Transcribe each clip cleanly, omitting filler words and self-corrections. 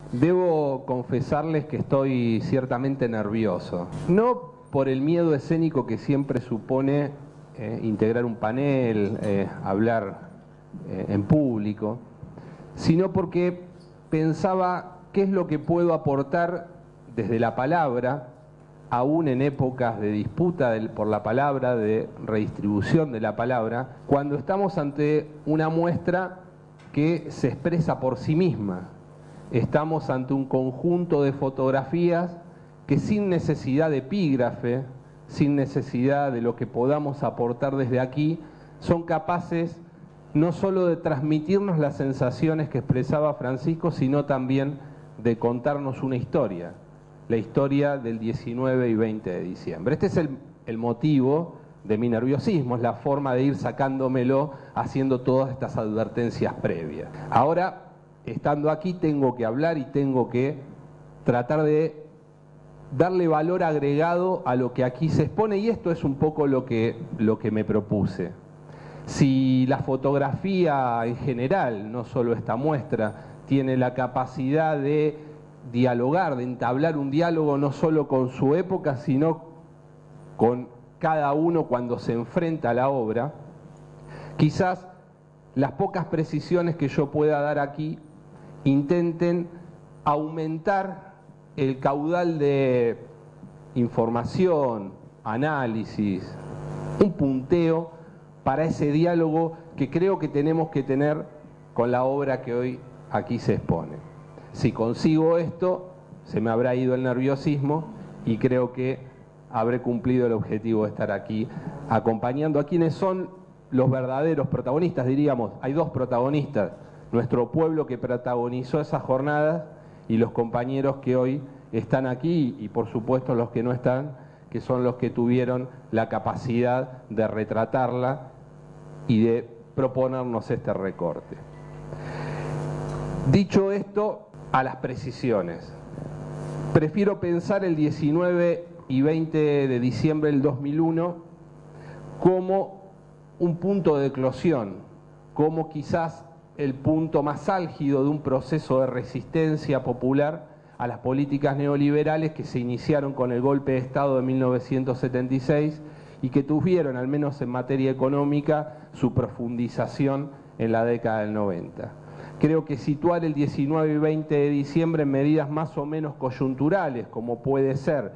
Debo confesarles que estoy ciertamente nervioso, no por el miedo escénico que siempre supone integrar un panel, hablar en público, sino porque pensaba qué es lo que puedo aportar desde la palabra, aún en épocas de disputa por la palabra, de redistribución de la palabra, cuando estamos ante una muestra que se expresa por sí misma. Estamos ante un conjunto de fotografías que sin necesidad de epígrafe, sin necesidad de lo que podamos aportar desde aquí, son capaces no solo de transmitirnos las sensaciones que expresaba Francisco, sino también de contarnos una historia, la historia del 19 y 20 de diciembre. Este es el motivo de mi nerviosismo, es la forma de ir sacándomelo haciendo todas estas advertencias previas. Ahora, estando aquí, tengo que hablar y tengo que tratar de darle valor agregado a lo que aquí se expone, y esto es un poco lo que me propuse. Si la fotografía en general, no solo esta muestra, tiene la capacidad de dialogar, de entablar un diálogo no solo con su época, sino con cada uno cuando se enfrenta a la obra, quizás las pocas precisiones que yo pueda dar aquí intenten aumentar el caudal de información, análisis, un punteo para ese diálogo que creo que tenemos que tener con la obra que hoy aquí se expone. Si consigo esto, se me habrá ido el nerviosismo y creo que habré cumplido el objetivo de estar aquí acompañando a quienes son los verdaderos protagonistas, diríamos. Hay dos protagonistas: nuestro pueblo que protagonizó esas jornadas y los compañeros que hoy están aquí, y por supuesto los que no están, que son los que tuvieron la capacidad de retratarla y de proponernos este recorte. Dicho esto, a las precisiones. Prefiero pensar el 19 y 20 de diciembre del 2001 como un punto de eclosión, como quizás el punto más álgido de un proceso de resistencia popular a las políticas neoliberales que se iniciaron con el golpe de Estado de 1976 y que tuvieron, al menos en materia económica, su profundización en la década del 90. Creo que situar el 19 y 20 de diciembre en medidas más o menos coyunturales, como puede ser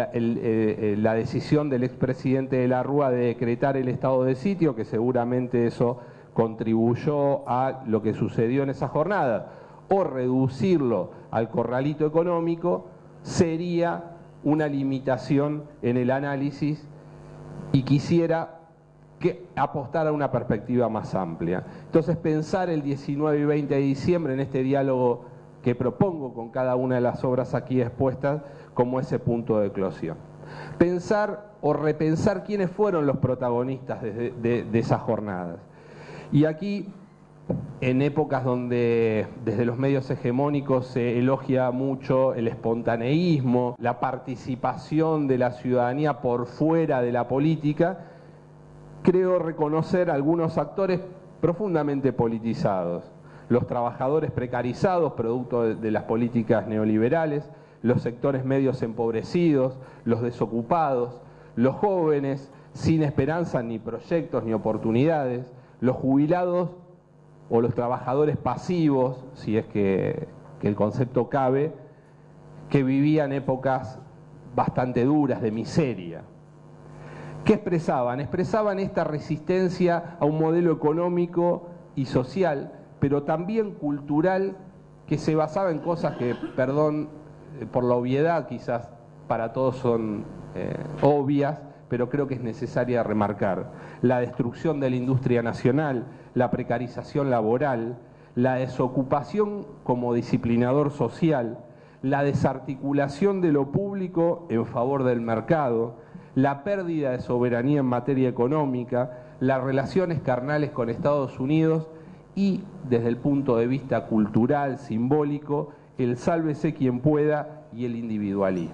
la decisión del expresidente de la Rúa de decretar el estado de sitio, que seguramente eso contribuyó a lo que sucedió en esa jornada, o reducirlo al corralito económico, sería una limitación en el análisis, y quisiera apostar a una perspectiva más amplia. Entonces, pensar el 19 y 20 de diciembre en este diálogo que propongo con cada una de las obras aquí expuestas como ese punto de eclosión. Pensar o repensar quiénes fueron los protagonistas de esas jornadas. Y aquí, en épocas donde desde los medios hegemónicos se elogia mucho el espontaneísmo, la participación de la ciudadanía por fuera de la política, creo reconocer algunos actores profundamente politizados: los trabajadores precarizados, producto de las políticas neoliberales, los sectores medios empobrecidos, los desocupados, los jóvenes sin esperanza ni proyectos ni oportunidades, los jubilados o los trabajadores pasivos, si es que el concepto cabe, que vivían épocas bastante duras de miseria. ¿Qué expresaban? Expresaban esta resistencia a un modelo económico y social, pero también cultural, que se basaba en cosas que, perdón por la obviedad, quizás para todos son obvias, pero creo que es necesaria remarcar: la destrucción de la industria nacional, la precarización laboral, la desocupación como disciplinador social, la desarticulación de lo público en favor del mercado, la pérdida de soberanía en materia económica, las relaciones carnales con Estados Unidos y, desde el punto de vista cultural, simbólico, el sálvese quien pueda y el individualismo.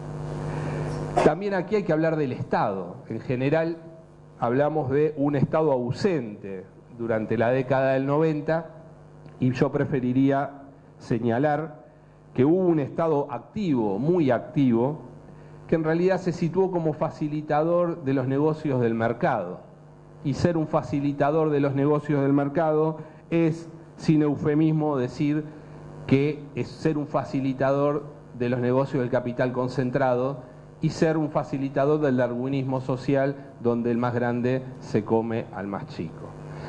También aquí hay que hablar del Estado. En general hablamos de un Estado ausente durante la década del 90, y yo preferiría señalar que hubo un Estado activo, muy activo, que en realidad se situó como facilitador de los negocios del mercado. Y ser un facilitador de los negocios del mercado es, sin eufemismo, decir que es ser un facilitador de los negocios del capital concentrado y ser un facilitador del darwinismo social, donde el más grande se come al más chico.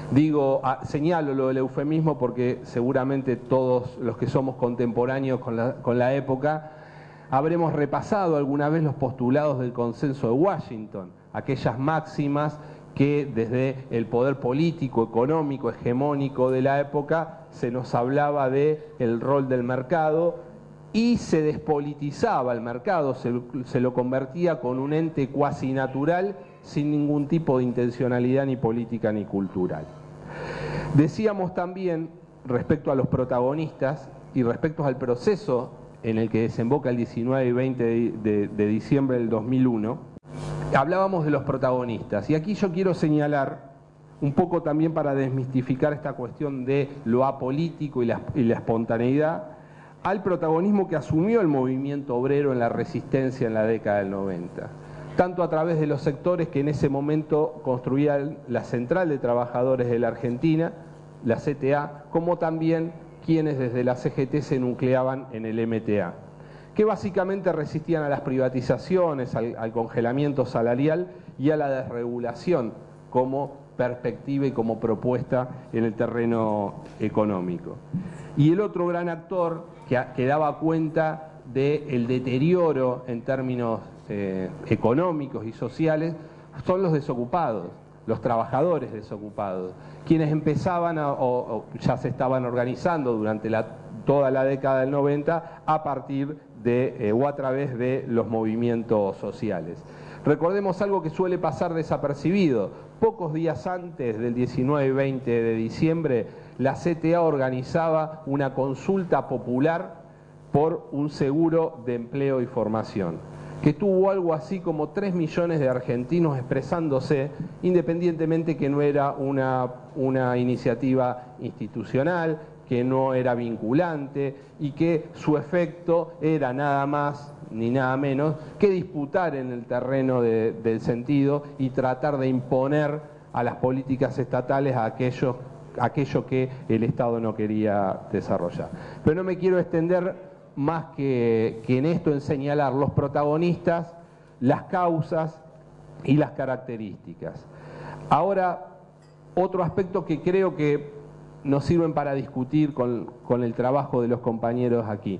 Señalo lo del eufemismo porque seguramente todos los que somos contemporáneos con la época habremos repasado alguna vez los postulados del consenso de Washington, aquellas máximas que desde el poder político, económico, hegemónico de la época se nos hablaba del rol del mercado y se despolitizaba el mercado, se lo convertía con un ente cuasi natural sin ningún tipo de intencionalidad ni política ni cultural. Decíamos también, respecto a los protagonistas y respecto al proceso en el que desemboca el 19 y 20 de diciembre del 2001, hablábamos de los protagonistas. Y aquí yo quiero señalar, un poco también para desmistificar esta cuestión de lo apolítico y la espontaneidad, al protagonismo que asumió el movimiento obrero en la resistencia en la década del 90. Tanto a través de los sectores que en ese momento construían la Central de Trabajadores de la Argentina, la CTA, como también quienes desde la CGT se nucleaban en el MTA, que básicamente resistían a las privatizaciones, al congelamiento salarial y a la desregulación como perspectiva y como propuesta en el terreno económico. Y el otro gran actor que daba cuenta del deterioro en términos económicos y sociales son los desocupados, los trabajadores desocupados, quienes empezaban o ya se estaban organizando durante toda la década del 90 a partir o a través de los movimientos sociales. Recordemos algo que suele pasar desapercibido. Pocos días antes del 19 y 20 de diciembre, la CTA organizaba una consulta popular por un seguro de empleo y formación, que tuvo algo así como 3 millones de argentinos expresándose, independientemente que no era una iniciativa institucional, que no era vinculante y que su efecto era nada más ni nada menos que disputar en el terreno del sentido y tratar de imponer a las políticas estatales aquello que el Estado no quería desarrollar. Pero no me quiero extender más que en esto, en señalar los protagonistas, las causas y las características. Ahora, otro aspecto que creo que nos sirven para discutir con el trabajo de los compañeros aquí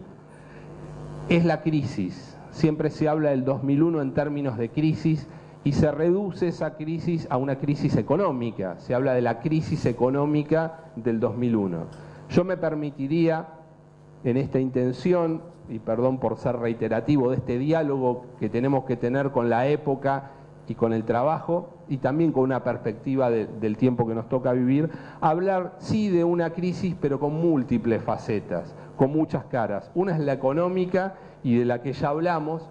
es la crisis. Siempre se habla del 2001 en términos de crisis y se reduce esa crisis a una crisis económica. Se habla de la crisis económica del 2001. Yo me permitiría, en esta intención, y perdón por ser reiterativo, de este diálogo que tenemos que tener con la época y con el trabajo, y también con una perspectiva del tiempo que nos toca vivir, hablar sí de una crisis, pero con múltiples facetas, con muchas caras. Una es la económica y de la que ya hablamos.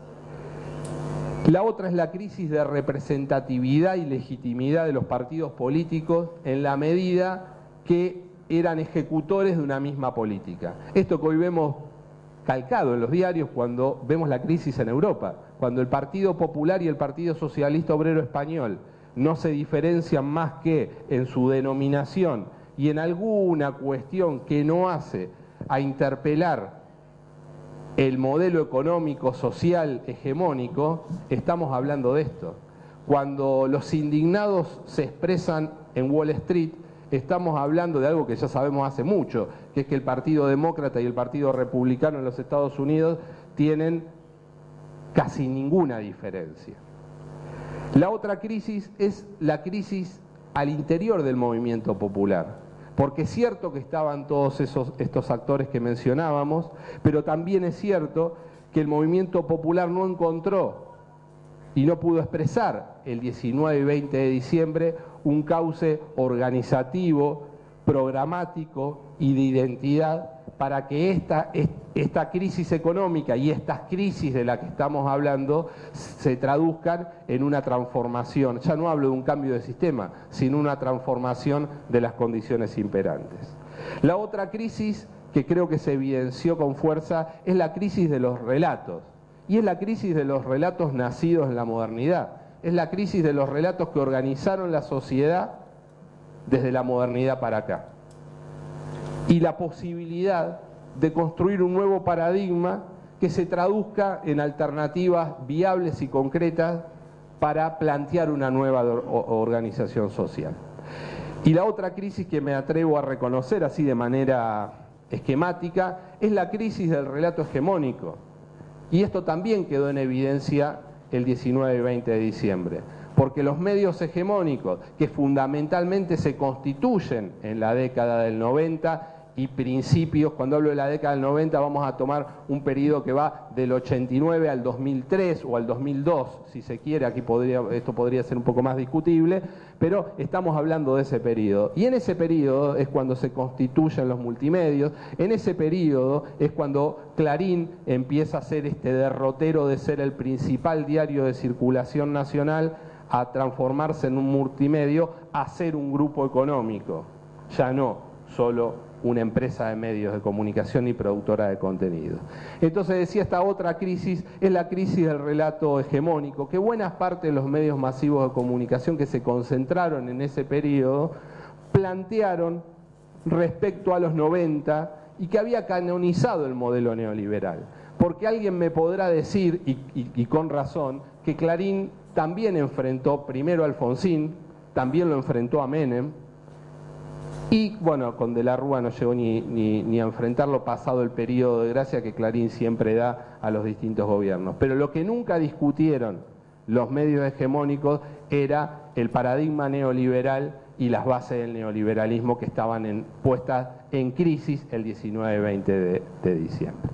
La otra es la crisis de representatividad y legitimidad de los partidos políticos en la medida que eran ejecutores de una misma política. Esto que hoy vemos calcado en los diarios cuando vemos la crisis en Europa, cuando el Partido Popular y el Partido Socialista Obrero Español no se diferencian más que en su denominación y en alguna cuestión que no hace a interpelar el modelo económico, social, hegemónico, estamos hablando de esto. Cuando los indignados se expresan en Wall Street, estamos hablando de algo que ya sabemos hace mucho, que es que el Partido Demócrata y el Partido Republicano en los Estados Unidos tienen casi ninguna diferencia. La otra crisis es la crisis al interior del movimiento popular, porque es cierto que estaban todos estos actores que mencionábamos, pero también es cierto que el movimiento popular no encontró y no pudo expresar el 19 y 20 de diciembre un cauce organizativo, programático y de identidad para que esta crisis económica y estas crisis de las que estamos hablando se traduzcan en una transformación. Ya no hablo de un cambio de sistema, sino una transformación de las condiciones imperantes. La otra crisis que creo que se evidenció con fuerza es la crisis de los relatos. Y es la crisis de los relatos nacidos en la modernidad. Es la crisis de los relatos que organizaron la sociedad desde la modernidad para acá. Y la posibilidad de construir un nuevo paradigma que se traduzca en alternativas viables y concretas para plantear una nueva organización social. Y la otra crisis que me atrevo a reconocer así de manera esquemática es la crisis del relato hegemónico. Y esto también quedó en evidencia el 19 y 20 de diciembre, porque los medios hegemónicos, que fundamentalmente se constituyen en la década del 90 y principios, cuando hablo de la década del 90 vamos a tomar un periodo que va del 89 al 2003 o al 2002, si se quiere, aquí esto podría ser un poco más discutible, pero estamos hablando de ese periodo. Y en ese periodo es cuando se constituyen los multimedios, en ese periodo es cuando Clarín empieza a ser este derrotero de ser el principal diario de circulación nacional a transformarse en un multimedio, a ser un grupo económico, ya no solo una empresa de medios de comunicación y productora de contenido. Entonces decía, esta otra crisis es la crisis del relato hegemónico, que buenas partes de los medios masivos de comunicación que se concentraron en ese periodo plantearon respecto a los 90 y que había canonizado el modelo neoliberal. Porque alguien me podrá decir, y con razón, que Clarín también enfrentó primero a Alfonsín, también lo enfrentó a Menem, y bueno, con De la Rúa no llegó ni a enfrentarlo pasado el periodo de gracia que Clarín siempre da a los distintos gobiernos. Pero lo que nunca discutieron los medios hegemónicos era el paradigma neoliberal y las bases del neoliberalismo que estaban puestas en crisis el 19-20 de diciembre.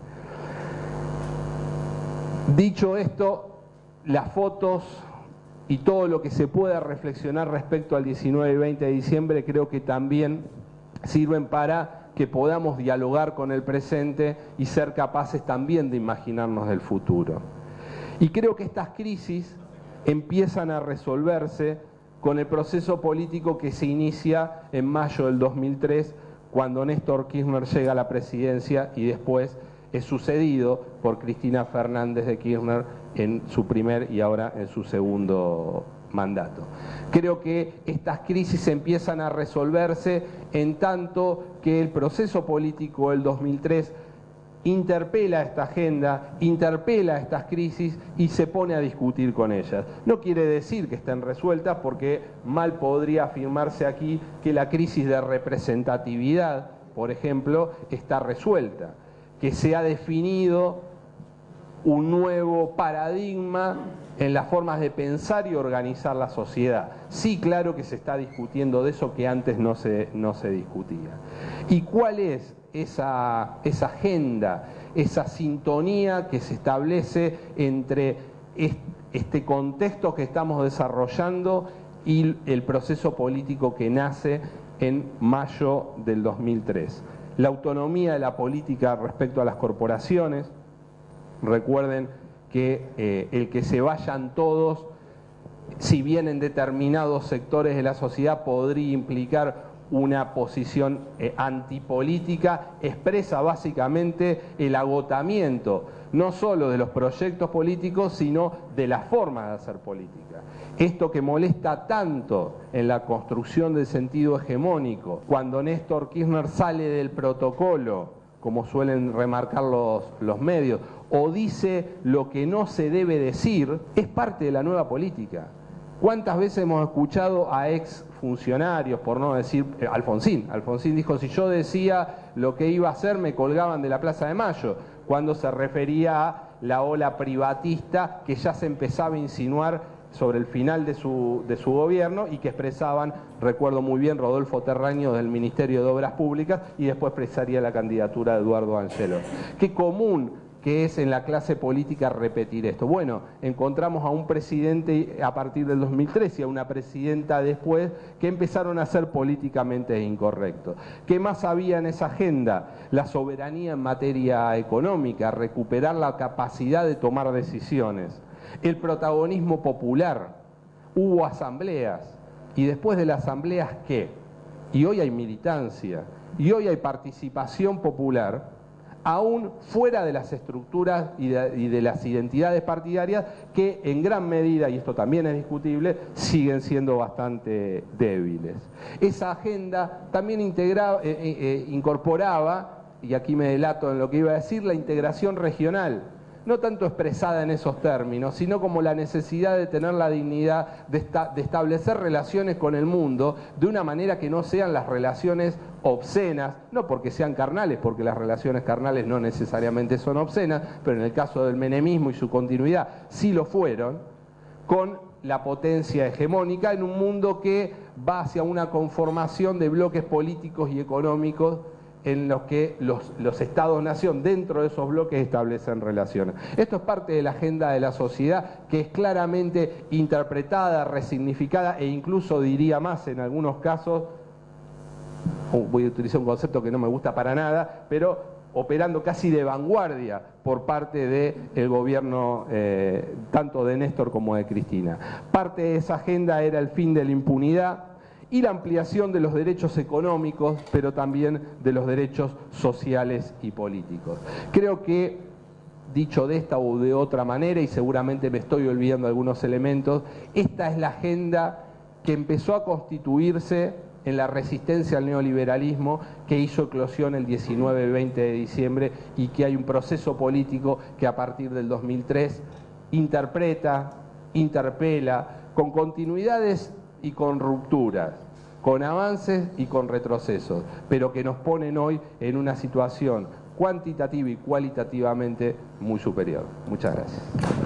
Dicho esto, las fotos y todo lo que se pueda reflexionar respecto al 19 y 20 de diciembre creo que también sirven para que podamos dialogar con el presente y ser capaces también de imaginarnos del futuro. Y creo que estas crisis empiezan a resolverse con el proceso político que se inicia en mayo del 2003, cuando Néstor Kirchner llega a la presidencia y después es sucedido por Cristina Fernández de Kirchner en su primer y ahora en su segundo mandato. Creo que estas crisis empiezan a resolverse en tanto que el proceso político del 2003 interpela esta agenda, interpela estas crisis y se pone a discutir con ellas. No quiere decir que estén resueltas, porque mal podría afirmarse aquí que la crisis de representatividad, por ejemplo, está resuelta, que se ha definido un nuevo paradigma en las formas de pensar y organizar la sociedad. Sí, claro que se está discutiendo de eso que antes no se discutía. ¿Y cuál es esa agenda, esa sintonía que se establece entre este contexto que estamos desarrollando y el proceso político que nace en mayo del 2003? La autonomía de la política respecto a las corporaciones. Recuerden que el que se vayan todos, si bien en determinados sectores de la sociedad podría implicar una posición antipolítica, expresa básicamente el agotamiento no solo de los proyectos políticos, sino de las formas de hacer política. Esto que molesta tanto en la construcción del sentido hegemónico, cuando Néstor Kirchner sale del protocolo, como suelen remarcar los medios, o dice lo que no se debe decir, es parte de la nueva política. ¿Cuántas veces hemos escuchado a ex funcionarios, por no decir Alfonsín? Alfonsín dijo, si yo decía lo que iba a hacer, me colgaban de la Plaza de Mayo, cuando se refería a la ola privatista que ya se empezaba a insinuar sobre el final de su gobierno y que expresaban, recuerdo muy bien, Rodolfo Terraño del Ministerio de Obras Públicas, y después expresaría la candidatura de Eduardo Angelo. Qué común que es en la clase política repetir esto. Bueno, encontramos a un presidente a partir del 2003 y a una presidenta después que empezaron a ser políticamente incorrectos. ¿Qué más había en esa agenda? La soberanía en materia económica, recuperar la capacidad de tomar decisiones. El protagonismo popular. Hubo asambleas. ¿Y después de las asambleas qué? Y hoy hay militancia. y hoy hay participación popular, aún fuera de las estructuras y de las identidades partidarias que en gran medida, y esto también es discutible, siguen siendo bastante débiles. Esa agenda también incorporaba, y aquí me delato en lo que iba a decir, la integración regional, no tanto expresada en esos términos, sino como la necesidad de tener la dignidad de establecer relaciones con el mundo de una manera que no sean las relaciones obscenas, no porque sean carnales, porque las relaciones carnales no necesariamente son obscenas, pero en el caso del menemismo y su continuidad sí lo fueron, con la potencia hegemónica en un mundo que va hacia una conformación de bloques políticos y económicos en los que los estados-nación dentro de esos bloques establecen relaciones. Esto es parte de la agenda de la sociedad que es claramente interpretada, resignificada e incluso diría más en algunos casos, voy a utilizar un concepto que no me gusta para nada, pero operando casi de vanguardia por parte del gobierno tanto de Néstor como de Cristina. Parte de esa agenda era el fin de la impunidad y la ampliación de los derechos económicos, pero también de los derechos sociales y políticos. Creo que, dicho de esta o de otra manera, y seguramente me estoy olvidando algunos elementos, esta es la agenda que empezó a constituirse en la resistencia al neoliberalismo que hizo eclosión el 19 y 20 de diciembre y que hay un proceso político que a partir del 2003 interpreta, interpela, con continuidades y con rupturas, con avances y con retrocesos, pero que nos ponen hoy en una situación cuantitativa y cualitativamente muy superior. Muchas gracias.